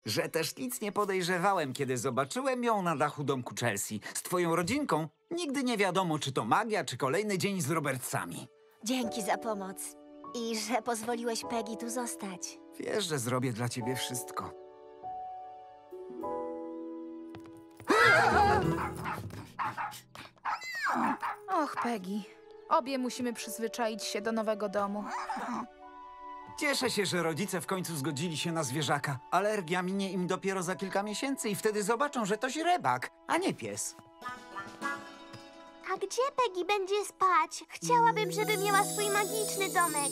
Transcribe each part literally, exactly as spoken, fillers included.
że też nic nie podejrzewałem, kiedy zobaczyłem ją na dachu domku Chelsea. Z twoją rodzinką nigdy nie wiadomo, czy to magia, czy kolejny dzień z Robertsami. Dzięki za pomoc. I że pozwoliłeś Peggy tu zostać. Wiesz, że zrobię dla ciebie wszystko. Och, Peggy. Obie musimy przyzwyczaić się do nowego domu. Cieszę się, że rodzice w końcu zgodzili się na zwierzaka. Alergia minie im dopiero za kilka miesięcy i wtedy zobaczą, że to źrebak, a nie pies. A gdzie Peggy będzie spać? Chciałabym, żeby miała swój magiczny domek.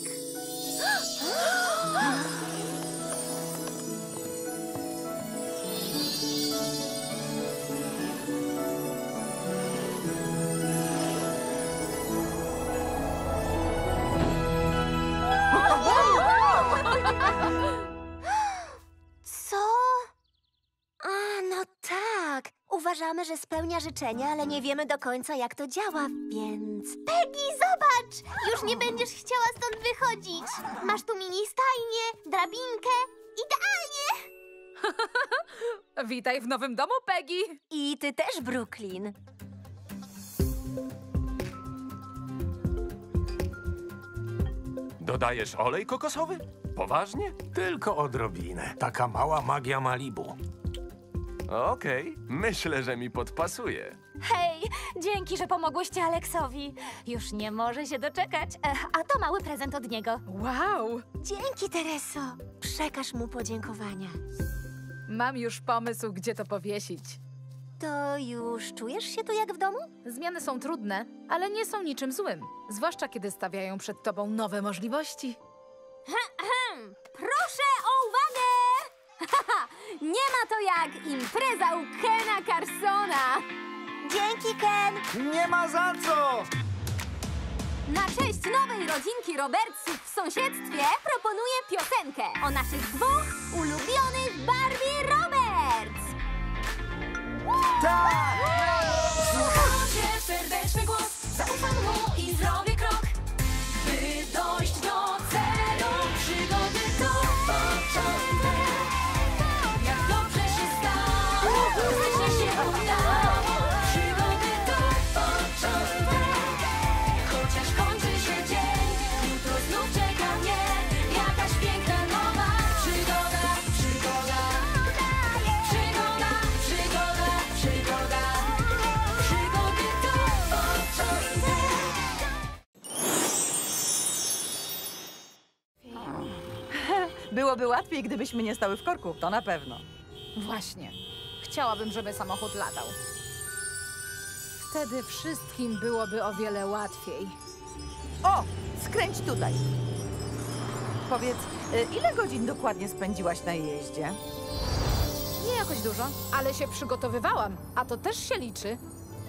Co? A, no tak. Uważamy, że spełnia życzenia, ale nie wiemy do końca, jak to działa, więc... Peggy, zobacz! Już nie będziesz chciała stąd wychodzić. Masz tu mini stajnię, drabinkę. Idealnie! Witaj w nowym domu, Peggy! I ty też, Brooklyn. Dodajesz olej kokosowy? Poważnie? Tylko odrobinę. Taka mała magia Malibu. Okej, myślę, że mi podpasuje. Hej, dzięki, że pomogłyście Aleksowi. Już nie może się doczekać. E, a to mały prezent od niego. Wow! Dzięki, Tereso. Przekaż mu podziękowania. Mam już pomysł, gdzie to powiesić. To już czujesz się tu jak w domu? Zmiany są trudne, ale nie są niczym złym. Zwłaszcza, kiedy stawiają przed tobą nowe możliwości. Proszę o uwagę! Nie ma to jak impreza u Kena Carsona. Dzięki, Ken. Nie ma za co! Na cześć nowej rodzinki Robertsów w sąsiedztwie proponuję piosenkę o naszych dwóch ulubionych Barbie Roberts. Tak! Słuchajcie, serdeczny głos, zaufam mu i zrobię krok, by dojść do celu. Przygody to początek. Jak dobrze się stało, bezpiecznie się udało. Przygody to początek. Chociaż kończy się dzień, jutro znów czeka mnie jakaś piękna nowa przygoda, przygoda, przygoda, przygoda, przygoda. Przygody to początek. Byłoby łatwiej, gdybyśmy nie stały w korku, to na pewno. Właśnie. Chciałabym, żeby samochód latał. Wtedy wszystkim byłoby o wiele łatwiej. O, skręć tutaj. Powiedz, y, ile godzin dokładnie spędziłaś na jeździe? Nie jakoś dużo, ale się przygotowywałam, a to też się liczy.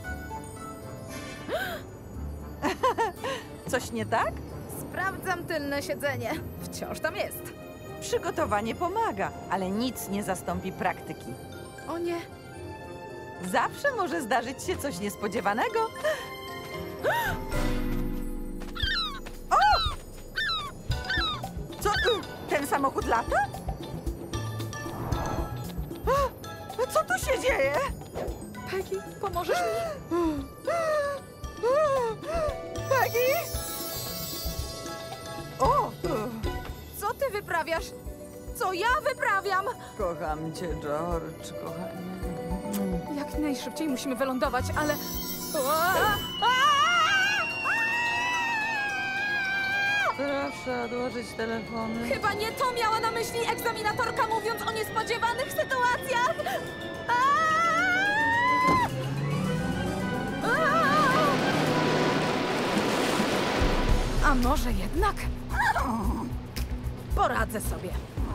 Coś nie tak? Sprawdzam tylne siedzenie. Wciąż tam jest. Przygotowanie pomaga, ale nic nie zastąpi praktyki. O nie. Zawsze może zdarzyć się coś niespodziewanego. O! Co? y, Ten samochód lata? O, co tu się dzieje? Peggy, pomożesz mi? Peggy? O! Co ty wyprawiasz? Co ja wyprawiam? Kocham cię, George, kochanie. Jak najszybciej musimy wylądować, ale... Ua! Proszę odłożyć telefony. Chyba nie to miała na myśli egzaminatorka, mówiąc o niespodziewanych sytuacjach. Aaa! Aaa! A może jednak? Poradzę sobie.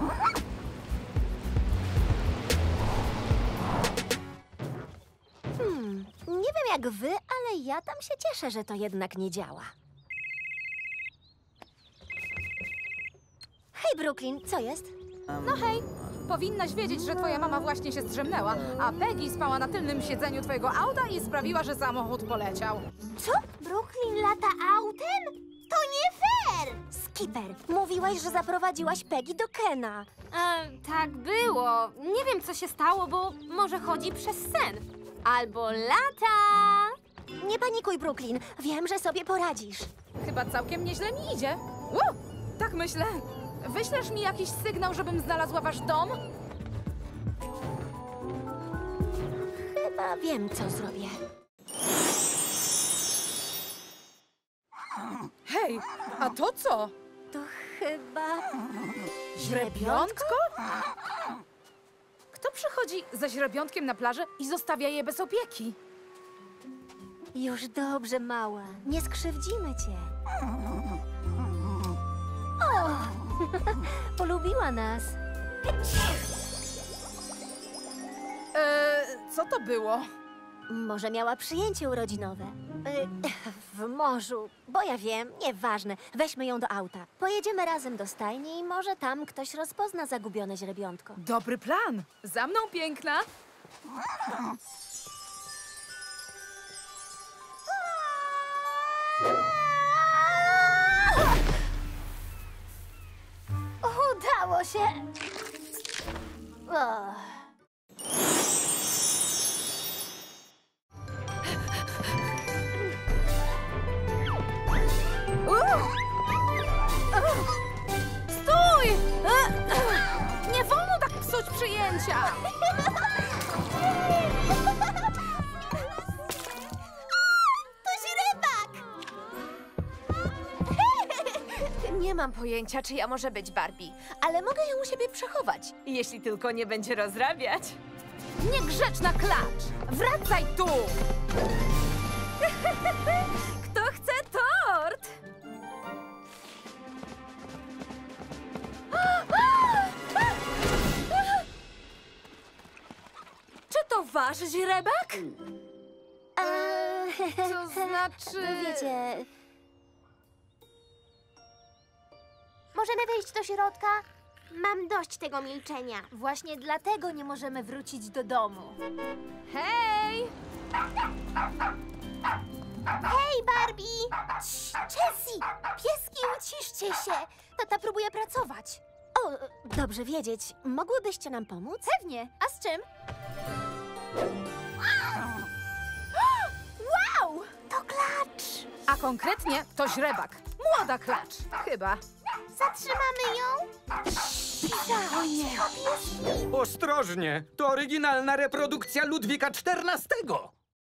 Hmm, nie wiem jak wy, ale ja tam się cieszę, że to jednak nie działa. Hej, Brooklyn, co jest? No hej, powinnaś wiedzieć, że twoja mama właśnie się zdrzemnęła, a Peggy spała na tylnym siedzeniu twojego auta i sprawiła, że samochód poleciał. Co? Brooklyn lata autem? To nie fair! Skipper, mówiłaś, że zaprowadziłaś Peggy do Kena. E, tak było. Nie wiem, co się stało, bo może chodzi przez sen. Albo lata. Nie panikuj, Brooklyn. Wiem, że sobie poradzisz. Chyba całkiem nieźle mi idzie. Ło! Tak myślę. Wyślesz mi jakiś sygnał, żebym znalazła wasz dom? Chyba wiem, co zrobię. Hej, a to co? To chyba... Źrebiątko? Kto przychodzi ze źrebiątkiem na plażę i zostawia je bez opieki? Już dobrze, mała. Nie skrzywdzimy cię. O! Polubiła nas. Eee, co to było? Może miała przyjęcie urodzinowe. Y, w morzu. Bo ja wiem, nieważne. Weźmy ją do auta. Pojedziemy razem do stajni i może tam ktoś rozpozna zagubione źrebiątko. Dobry plan. Za mną, piękna. Udało się! O. Stój! E, e, Nie wolno tak psuć przyjęcia! To źrebak! Nie mam pojęcia, czy ja może być Barbie, ale mogę ją u siebie przechować, jeśli tylko nie będzie rozrabiać. Niegrzeczna klacz! Wracaj tu! Kto chce tort? Czy to wasz źrebak? Eee, To znaczy... Wiecie... Możemy wejść do środka? Mam dość tego milczenia. Właśnie dlatego nie możemy wrócić do domu. Hej! Hej, Barbie! Cii, Jessie! Pieski, uciszcie się! Tata próbuje pracować. O, dobrze wiedzieć. Mogłybyście nam pomóc? Pewnie. A z czym? Wow! To klacz! A konkretnie to źrebak. Młoda klacz. Chyba. Zatrzymamy ją? Ostrożnie! To oryginalna reprodukcja Ludwika czternastego.